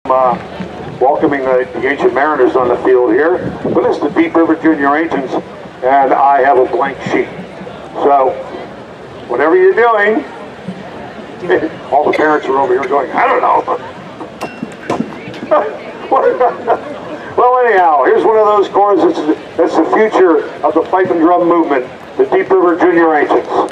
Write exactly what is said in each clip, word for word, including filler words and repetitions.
Uh, welcoming the, the Ancient Mariners on the field here. But it's the Deep River Junior Ancients, and I have a blank sheet. So, whatever you're doing, all the parents are over here going, I don't know. Well, anyhow, here's one of those chords that's, that's the future of the pipe and drum movement, the Deep River Junior Ancients.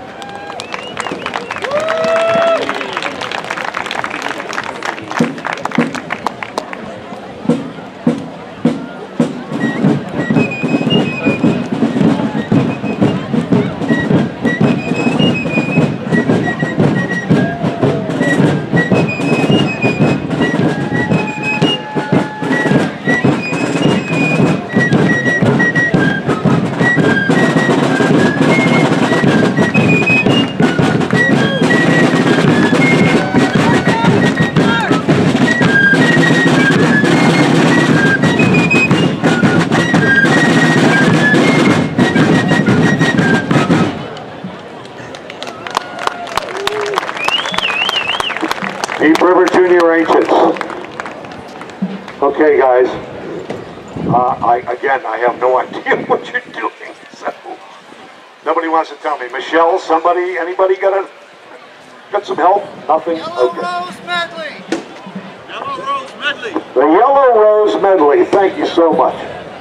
Deep River Junior Ancients. Okay, guys. Uh, I again, I have no idea what you're doing. So nobody wants to tell me. Michelle, somebody, anybody got a got some help? Nothing. Yellow okay. Rose Medley. Yellow Rose Medley. The Yellow Rose Medley. Thank you so much.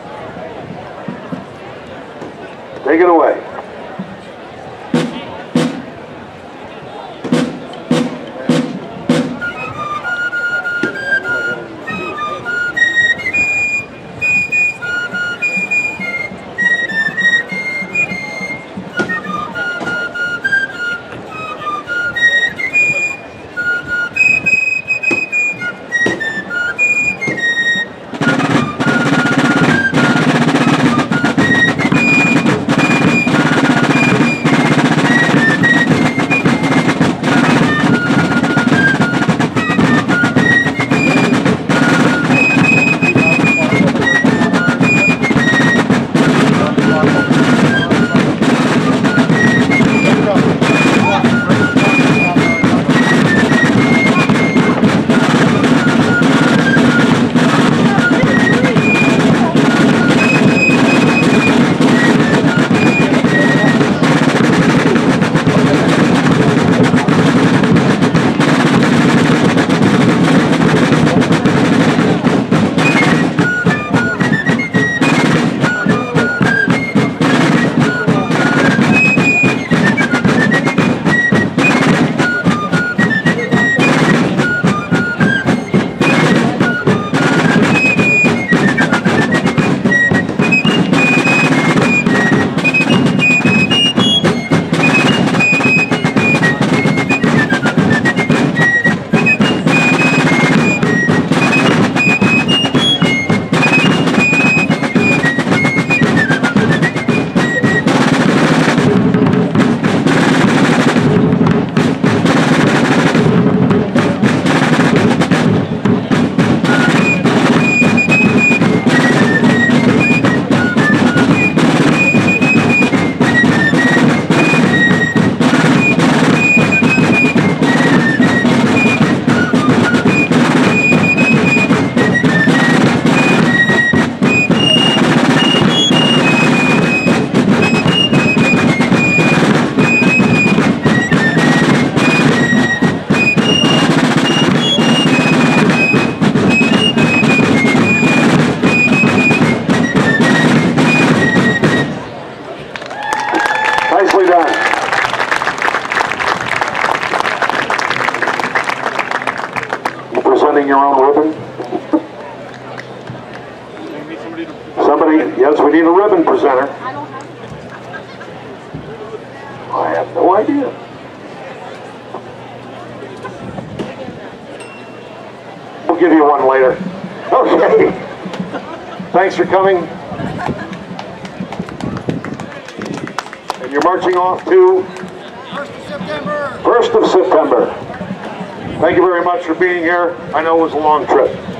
Take it away. Nicely done. You presenting your own ribbon? Somebody, yes, we need a ribbon presenter. I have no idea. We'll give you one later. Okay. Thanks for coming. And you're marching off to First of September. first of September. Thank you very much for being here. I know it was a long trip.